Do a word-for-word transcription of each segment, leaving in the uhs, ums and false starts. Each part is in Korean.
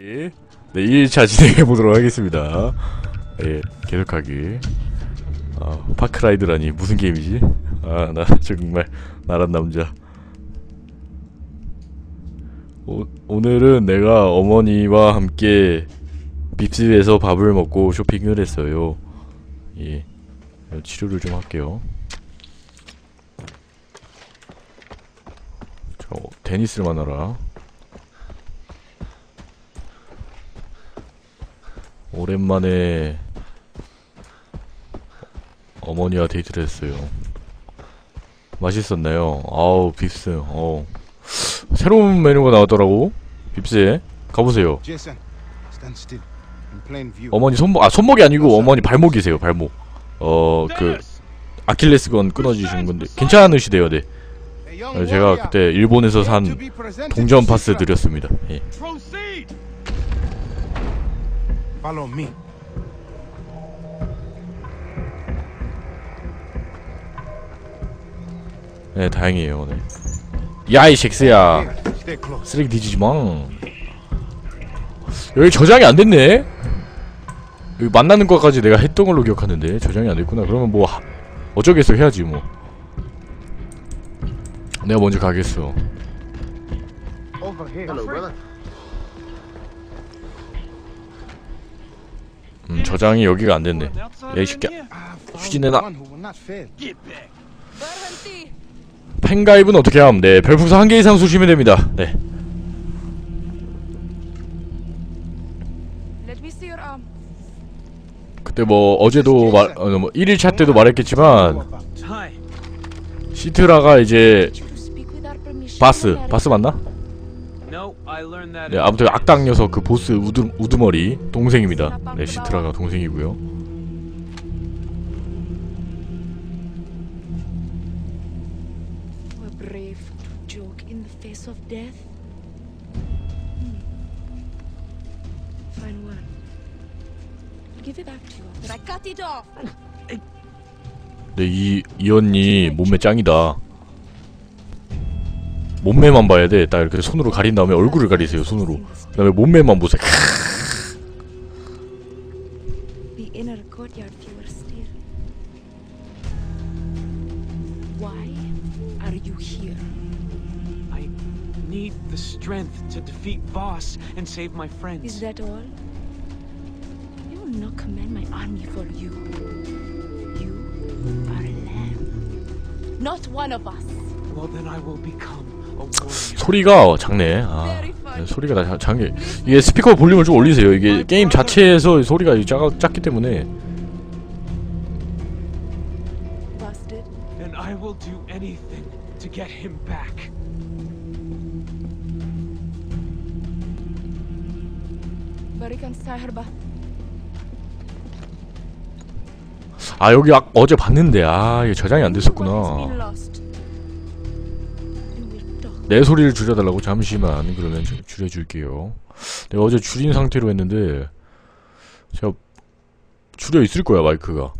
네, 일 일차 진행해보도록 하겠습니다. 예, 계속하기. 아, 파크라이드라니 무슨 게임이지? 아, 나 정말 나란 남자. 오, 오늘은 내가 어머니와 함께 빕스에서 밥을 먹고 쇼핑을 했어요. 예, 치료를 좀 할게요. 저 데니스를 만나라. 오랜만에 어머니와 데이트를 했어요. 맛있었나요? 아우, 빕스. 어 새로운 메뉴가 나왔더라고. 빕스에 가보세요. 어머니 손목, 아 손목이 아니고 어머니 발목이세요. 발목. 어 그 아킬레스건 끊어지신 건데 괜찮으시대요. 네. 제가 그때 일본에서 산 동전 파스 드렸습니다. 예. Follow me. 네, 다행이에요. 네. 야, 이 잭스야. 쓰레기 뒤지지 마. 여기 저장이 안 됐네? 여기 만나는 것까지 내가 했던 걸로 기억하는데 저장이 안 됐구나. 그러면 뭐 하, 어쩌겠어, 해야지 뭐. 내가 먼저 가겠어. 음, 저장이 여기가 안 됐네. 야, 이 새끼야. 휴지 내놔. 팬가입은 어떻게 함? 네, 별풍선 한 개 이상 쏘시면 됩니다. 네. 그때 뭐 어제도 말, 어, 뭐 일 일차 때도 말했겠지만 시트라가 이제 바스, 바스 맞나? 네, 아무튼 악당 녀석 그 보스 우두, 우두머리 동생입니다. 네, 시트라가 동생이고요. 네, 이, 이 언니 몸매 짱이다. 몸매만 봐야 돼. 딱 이렇게 손으로 가린 다음에 얼굴을 가리세요. 손으로. 그 다음에 몸매만 보세요. 소리가 작네. 아, 네, 소리가 다 작게. 이게 스피커 볼륨을 좀 올리세요. 이게 게임 자체에서 소리가 작, 작기 때문에. 아, 여기 아, 어제 봤는데 아, 이게 저장이 안 됐었구나. 내 소리를 줄여달라고? 잠시만. 그러면 좀 줄여줄게요. 내가 어제 줄인 상태로 했는데 제가 줄여 있을 거야, 마이크가.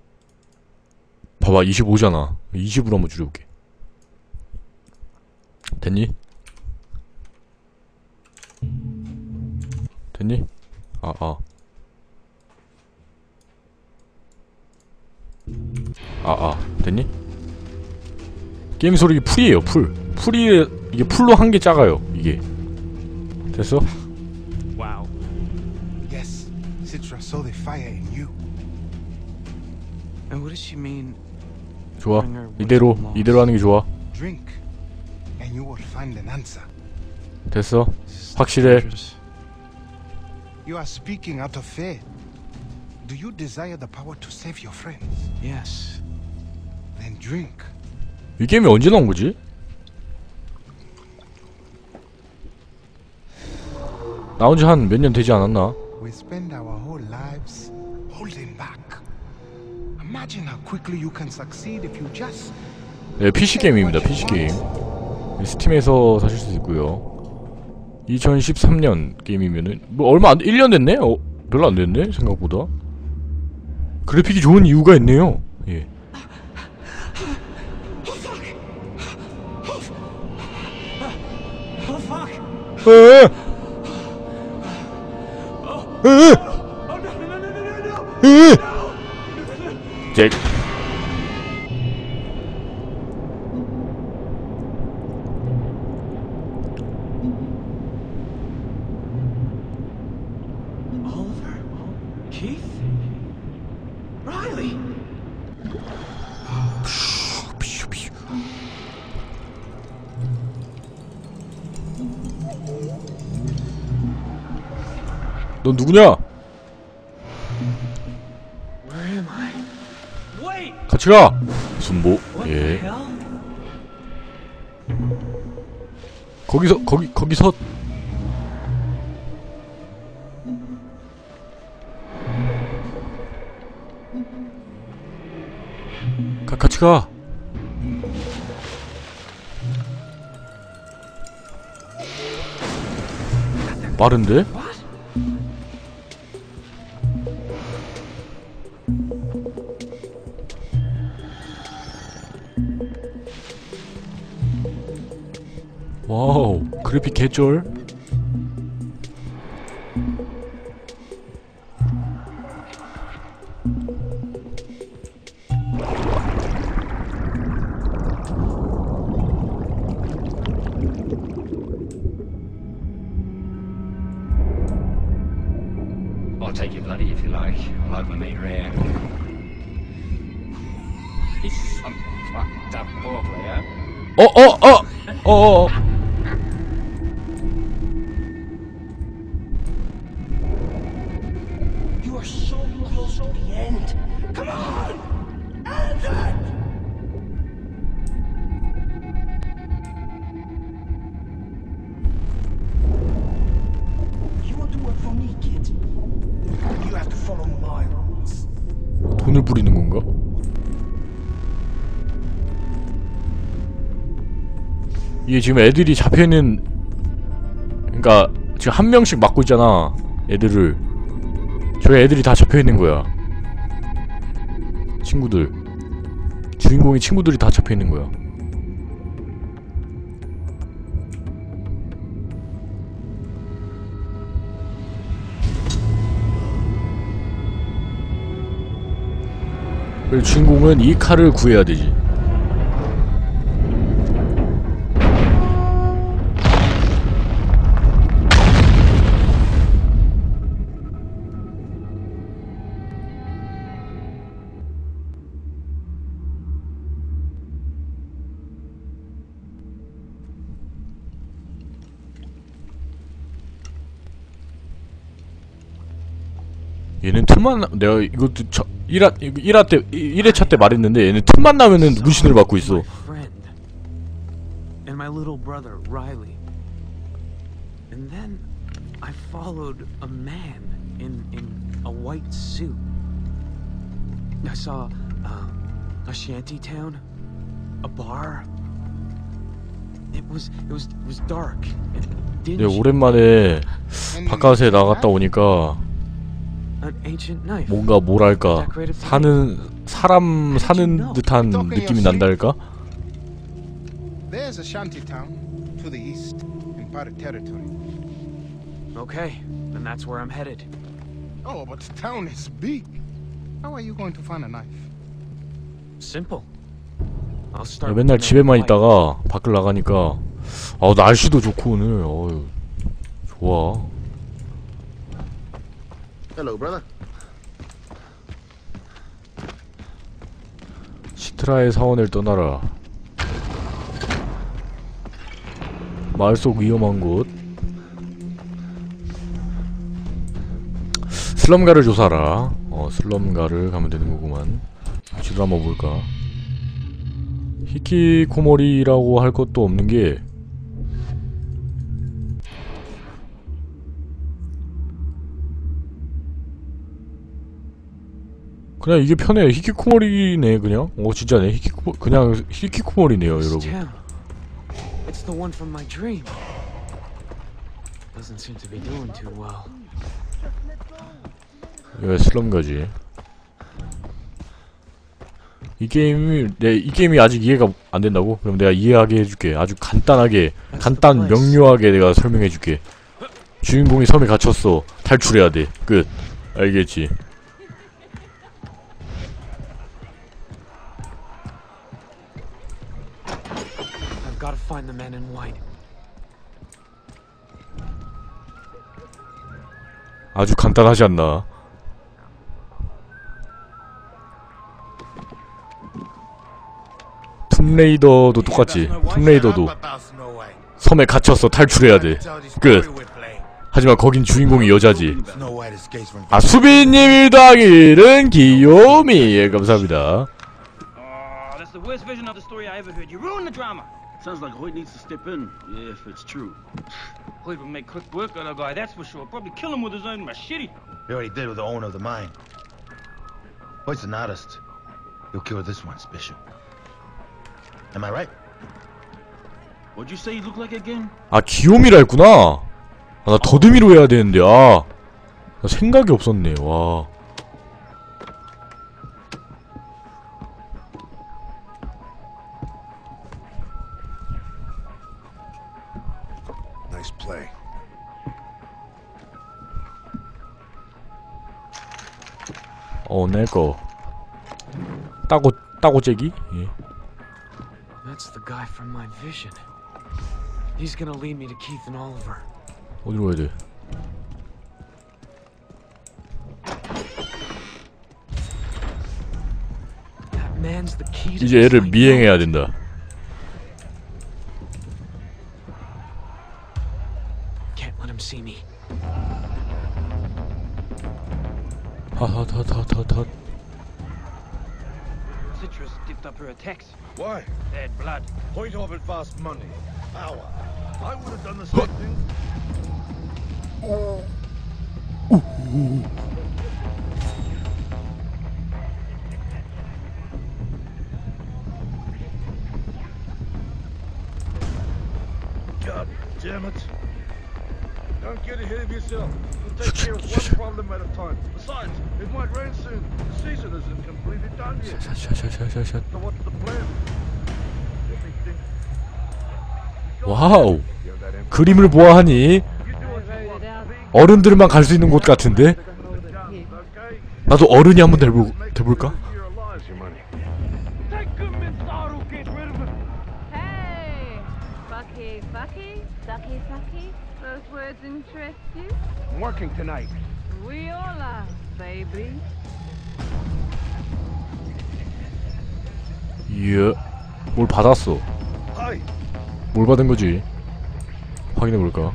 봐봐, 이십오잖아. 이십으로 한번 줄여볼게. 됐니? 됐니? 아, 아. 아, 아. 됐니? 게임 소리 풀이에요, 풀. 풀이, 이게 풀로 한 개 작아요, 이게. 됐어? Wow. Yes, Citra saw the fire in you. And what does she mean? 좋아. 이대로, 이대로 하는 게 좋아. Drink, and you will find an answer. 됐어? 확실해. You are speaking out of fear. Do you desire the power to save your friends? Yes. Then drink. 이 게임이 언제 나온 거지? 나온 지 한 몇 년 되지 않았나? We spend our whole lives holding back. Imagine how quickly you can succeed if you just. 네, 피씨 게임입니다. 피씨 게임. 스팀에서 사실 수 있고요. 이천십삼 년 게임이면은 뭐 얼마 안 일 년 됐네? 어, 별로 안 됐네 생각보다. 그래픽이 좋은 이유가 있네요. 예. 에! 넌 누구냐? 같이 가! 순보. 예. 거기서, 거기, 거기서. 가, 같이 가! 빠른데? 와우, 그래픽 개쩔. I'll take your bloody if you like. I'll have my meter here. He's some fucked up poor player. 어, 어, 어! 어, 어. You are so close to the end. Come on! And that! You want to work for me, kid? You have to follow my rules. 돈을 부리는 건가? 이게 지금 애들이 잡혀있는, 그니까 지금 한 명씩 맡고 있잖아 애들을. 저 애들이 다 잡혀있는 거야. 친구들, 주인공의 친구들이 다 잡혀있는 거야. 그래서 주인공은 이 칼을 구해야 되지. 얘는 틈만 나, 내가 이것도 저, 일 화, 일 화 때, 일 회차 때 말했는데 얘는 틈만 나면은 문신을 받고 있어. And my little brother Riley. And then I followed a man in in a white suit. I saw uh, a shanty town, a bar. It was it was it was dark and 내가 dingy. 오랜만에 바깥에 나갔다 오니까 An ancient knife. 뭔가 뭐랄까 사는 사람 사는 듯한 느낌이 난달까? There's a shanty town to the east in Pirate territory. Okay, then that's where I'm headed. Oh, but the town is big. How are you going to find a knife? Simple. I'll 야, start. 맨날 with the 집에만 main fight. 있다가 밖을 나가니까 아 날씨도 좋고 오늘 어휴 좋아. Hello, brother. 시트라의 사원을 떠나라. 마을 속 위험한 곳. 슬럼가를 조사하라. 어 슬럼가를 가면 되는 거구만. 지도 한번 볼까. 히키코모리라고 할 것도 없는 게 그냥 이게 편해. 히키코모리네 그냥. 어 진짜네. 히키코 그냥 히키코모리네요 여러분. It's the one from my dream. Doesn't seem to be doing too well. 왜 슬럼가지? 이 게임이 내 이 게임이 아직 이해가 안 된다고? 그럼 내가 이해하게 해줄게. 아주 간단하게 간단 명료하게 내가 설명해줄게. 주인공이 섬에 갇혔어. 탈출해야 돼. 끝. 알겠지? I've got to find the man in white. 아주 간단하지 않나? 툼레이더도 똑같지. 툼레이더도 섬에 갇혔어. 탈출해야 돼. 끝. 하지만 거긴 주인공이 여자지. Snow White escapes from 아, 수빈님 더하기는 귀요미. 예, 감사합니다. Oh, that's the worst version of the story I ever heard. You ruined the drama. Sounds like Hoyt needs to step in, yeah, if it's true. Hoyt would make quick work of the guy, that's for sure. Probably kill him with his own machete. He already did with the owner of the mine. Hoyt's an artist. He'll kill this once, Bishop. Am I right? What'd you say he looked like again? 아, 귀요미라 했구나. 아, 나 더듬이로 해야 되는데. 아, 나 생각이 없었네. 와. Nice play. 어, 내거 따고 따고재기? 예. That's the guy from my vision. He's gonna lead me to Keith and Oliver. 어디로 가야 돼? That man's the key to 이제 this 애를 I 미행해야 know. 된다. Can't let him see me. 하하하하하하. Citrus dipped up her attacks. Why? Bad blood. Point offered fast money. Power. I would have done the same thing. God damn it. Don't get ahead of yourself. We'll take care of one problem at a time. Besides, it might rain soon. The season isn't completely done yet. 샤샤샤샤샤. So what's the plan? Let me think. 와우. You have that info. 그림을 보아하니 You do what you want. 어른들만 갈 수 있는 곳 같은데. Okay? 나도 어른이 한번 돼볼, 돼볼까? You're alive. Your money. Take him, Mizzaru, get rid of him. Hey! Fucky, fucky, sucky, sucky. Those words interest you? I'm working tonight. We all are, baby. 예. 뭘 받았어? Hi. 뭘 받은 거지? 확인해 볼까?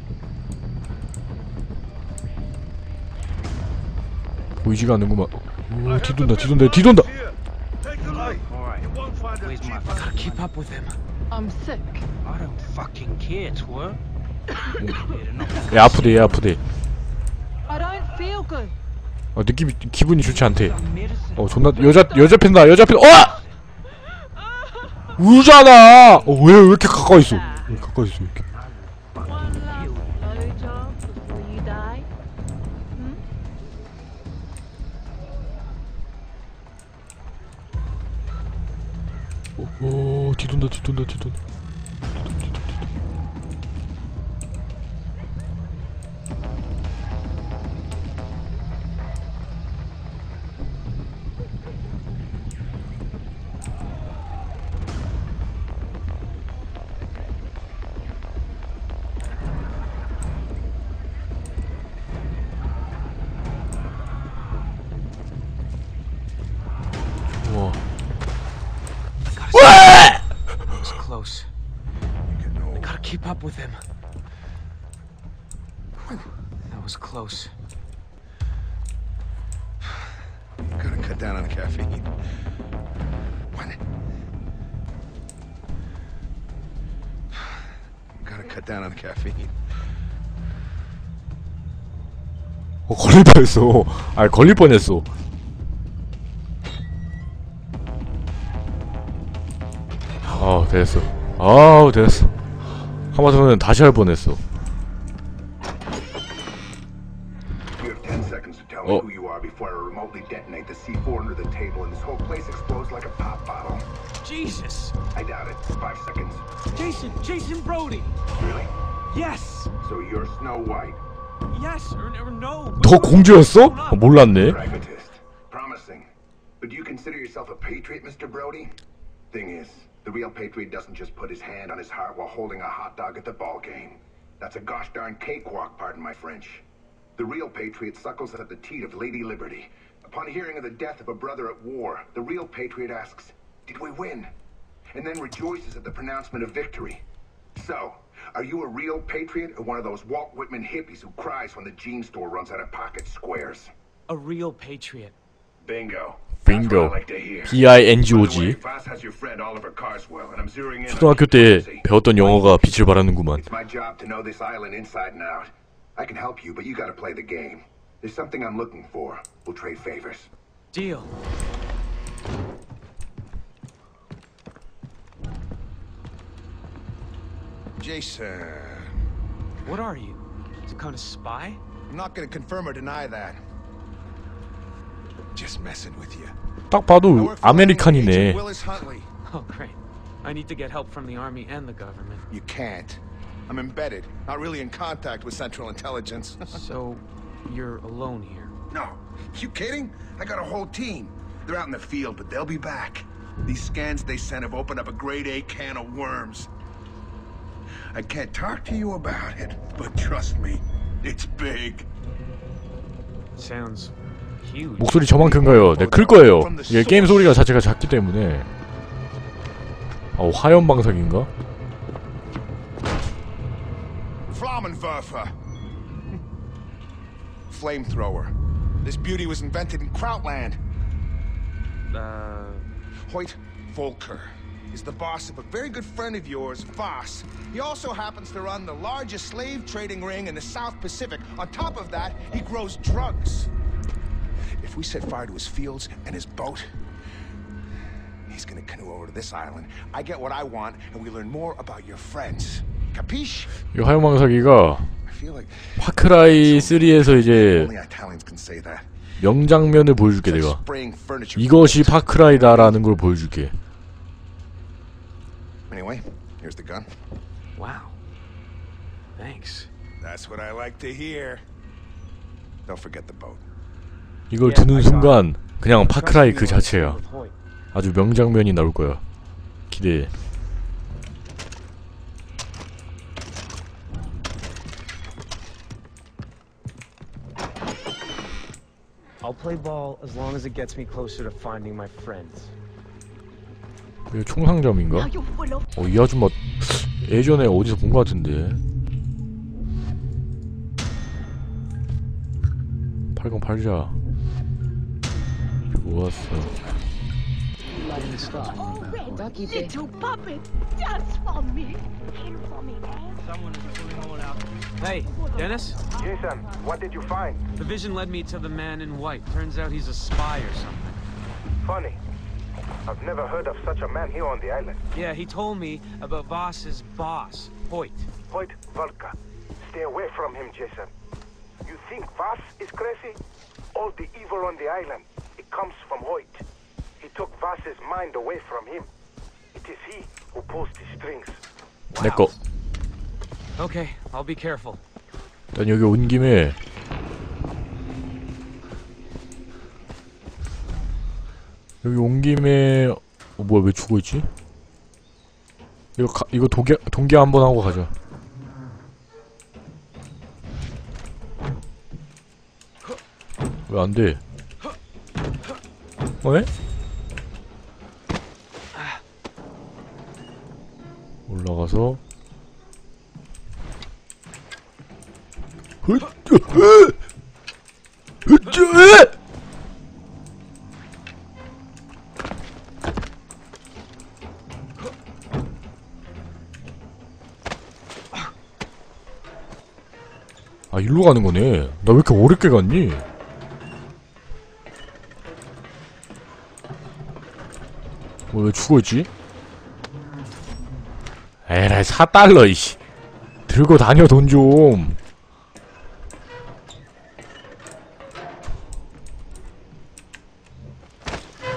보이지가 않는구만. 오, 뒤돈다, 뒤돈다, 뒤돈다. Take the light. Alright. You won't find a Where's my cheap Gotta keep up with him. I'm sick. I don't fucking care, twerp. 얘 아프대, 얘 아프대. I don't feel good. 어, 느낌이 기분이 좋지 않대. Medicine. 어, 존나 여자 여자 팬다, 여자 팬. 어! 울잖아. 어, 왜 왜 이렇게 가까이 있어? 왜 가까이 있어 이렇게? One last blowjob before you die. Hmm? 오, 오, 뒤돈다, 뒤돈다, 뒤돈다. 우와. That was close. I gotta keep up with him. That was close. Gotta cut down on the caffeine. What? Gotta cut down on the caffeine. 어, 걸릴 뻔했어. 아, 걸릴 뻔했어. 아, 됐어. 아우, 됐어. 하마터면 다시 할 뻔했어. You have ten seconds to tell me Oh. who you are before I remotely detonate the C four under the table and this whole place explodes like a pop bottle. Jesus! I doubt it. Five seconds. Jason! Jason Brody! Really? Yes! So you're Snow White. Yes or, or no? 너 공주였어? 어, 몰랐네. Pragmatist. Promising. But do you consider yourself a patriot, Mister Brody? Thing is, the real patriot doesn't just put his hand on his heart while holding a hot dog at the ball game. That's a gosh darn cakewalk, pardon my French. The real patriot suckles at the teat of Lady Liberty. Upon hearing of the death of a brother at war, the real patriot asks, did we win? And then rejoices at the pronouncement of victory. So, are you a real patriot or one of those Walt Whitman hippies who cries when the jean store runs out of pocket squares? A real patriot. Bingo. 빙고. 비 아이 엔 지 오 지. 초등학교 때 배웠던 영어가 빛을 발하는구만. It's my job to know this island inside and out. I can help you, but you gotta play the game. There's something I'm looking for. We'll trade favors. Deal. Jason. What are you? Some kind of spy? I'm not gonna confirm or deny that. Just messing with you. 딱 봐도 아메리칸이네. Willis Huntley. Oh, great. I need to get help from the army and the government. You can't. I'm embedded, not really in contact with Central Intelligence. So, you're alone here? No. You kidding? I got a whole team. They're out in the field, but they'll be back. These scans they sent have opened up a grade A can of worms. I can't talk to you about it, but trust me, it's big. Sounds huge. 목소리 저만큼가요? 네, 클 거예요. 이게 게임 소리가 자체가 작기 때문에. 어, 화염 방석인가? Flammenwerfer. Flamethrower. This beauty was invented in Krautland. Uh... Hoyt Volker is the boss of a very good friend of yours, Voss. He also happens to run the largest slave trading ring in the South Pacific. On top of that, he grows drugs. If we set fire to his fields and his boat, he's gonna canoe over to this island. I get what I want, and we learn more about your friends. Capiche? 이 화염 방사기가 파크라이 쓰리에서 이제 명장면을 보여줄게. 내가 이것이 파크라이다라는 걸 보여줄게. Anyway, here's the gun. Wow. Thanks. That's what I like to hear. Don't forget the boat. 이걸 드는 순간 그냥 파크라이 그 자체야. 아주 명장면이 나올 거야. 기대해. I'll play ball as long as it gets me closer to finding my friends. 이거 총상점인가? 어, 이 아줌마 예전에 어디서 본 것 같은데. 팔건 팔자. 좋았어. Little puppet, dance for me. Kill for me, man. Someone is pulling all out. Hey, Dennis? Jason, what did you find? The vision led me to the man in white. Turns out he's a spy or something. Funny. I've never heard of such a man here on the island. Yeah, he told me about Voss's boss, Hoyt. Hoyt Volker. Stay away from him, Jason. You think Voss is crazy? All the evil on the island, it comes from Hoyt. He took Voss's mind away from him. It is he who pulls the strings. 내 거. Okay, I'll be careful. 일단 여기 온 김에 여기 온 김에 어, 뭐야 왜 죽어있지? 이거 가, 이거 도개 동기 한번 하고 가자. 왜 안 돼? 왜? 올라가서 아, 일로 가는 거네. 나 왜 이렇게 어렵게 갔니? 뭐, 왜 죽어있지? 에라이, 사 달러, 이씨. 들고 다녀, 돈 좀.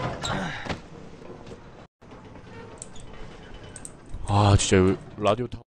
아, 진짜, 라디오 타